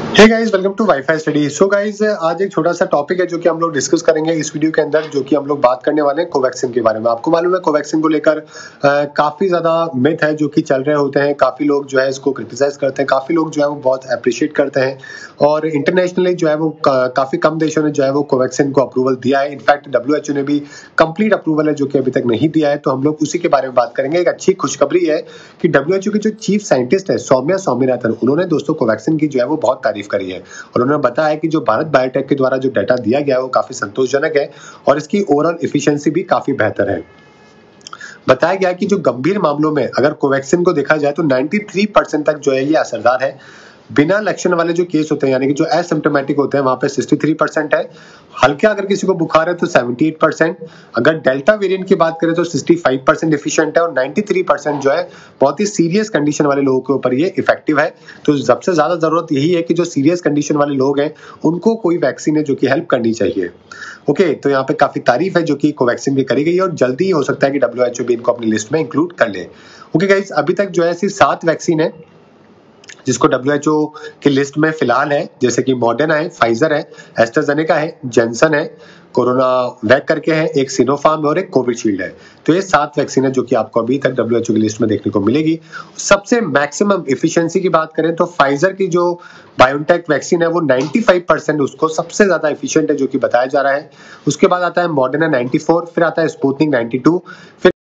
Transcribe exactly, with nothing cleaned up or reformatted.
Hey guys, welcome to WiFi study. So guys, आज एक छोटा सा टॉपिक है जो कि हम लोग डिस्कस करेंगे इस वीडियो के अंदर, जो कि हम लोग बात करने वाले हैं कोवैक्सीन के बारे में। आपको मालूम है कोवैक्सीन को लेकर काफी ज्यादा मिथ है जो कि चल रहे होते हैं। काफी लोग जो है इसको क्रिटिसाइज करते हैं, काफी लोग जो है वो बहुत अप्रिशिएट करते हैं और इंटरनेशनली जो है वो का, काफी कम देशों ने जो है वो कोवैक्सीन को अप्रूवल दिया है। इनफैक्ट डब्ल्यू एच ओ ने भी कंप्लीट अप्रूवल है जो कि अभी तक नहीं दिया है, तो हम लोग उसी के बारे में बात करेंगे। एक अच्छी खुशखबरी है कि डब्ल्यू एच ओ के जो चीफ साइंटिस्ट है सौम्या स्वामीनाथन, उन्होंने दोस्तों कोवैक्सीन की जो है वो बहुत तारीफ करी है और उन्होंने बताया कि जो भारत बायोटेक के द्वारा जो डाटा दिया गया है वो काफी संतोषजनक है और इसकी ओवरऑल एफिशिएंसी भी काफी बेहतर है। बताया गया कि जो गंभीर मामलों में अगर कोवैक्सीन को देखा जाए तो तिरानवे परसेंट तक जो है ये असरदार है। बिना लक्षण वाले जो केस होते हैं यानी कि जो एसिम्प्टोमेटिक होते हैं वहां पे तिरसठ परसेंट है। हल्का अगर किसी को बुखार है तो अठहत्तर परसेंट। अगर डेल्टा वेरिएंट की बात करें तो पैंसठ परसेंट एफिशिएंट है और तिरानवे परसेंट जो है बहुत ही सीरियस कंडीशन वाले लोगों के ऊपर ये इफेक्टिव है। तो सबसे ज्यादा जरूरत यही है कि जो सीरियस कंडीशन वाले लोग हैं उनको कोई वैक्सीन है जो कि हेल्प करनी चाहिए। ओके okay, तो यहाँ पे काफी तारीफ है जो कि कोवैक्सीन की करी गई है और जल्दी ही हो सकता है कि डब्ल्यू एच ओ भी इनको अपनी लिस्ट में इंक्लूड कर ले। ओके गाइस, अभी तक जो है सिर्फ सात वैक्सीन है जिसको डब्ल्यू एच ओ की लिस्ट में फिलहाल है, जैसे कि मॉडर्ना है, फाइजर है, एस्ट्राजेनेका है, जेंसन है, कोरोना वैक करके है, एक सिनोफार्म और एक कोविशील्ड है। तो ये सात वैक्सीन है जो कि आपको अभी तक डब्ल्यू एच ओ की लिस्ट में देखने को मिलेगी। सबसे मैक्सिमम एफिशिएंसी की बात करें तो फाइजर की जो बायोटेक वैक्सीन है वो पचानवे परसेंट उसको सबसे ज्यादा एफिशिएंट है जो कि बताया जा रहा है। उसके बाद आता है मॉडर्ना चौरानवे, फिर आता है स्पुतनिक बानवे, फिर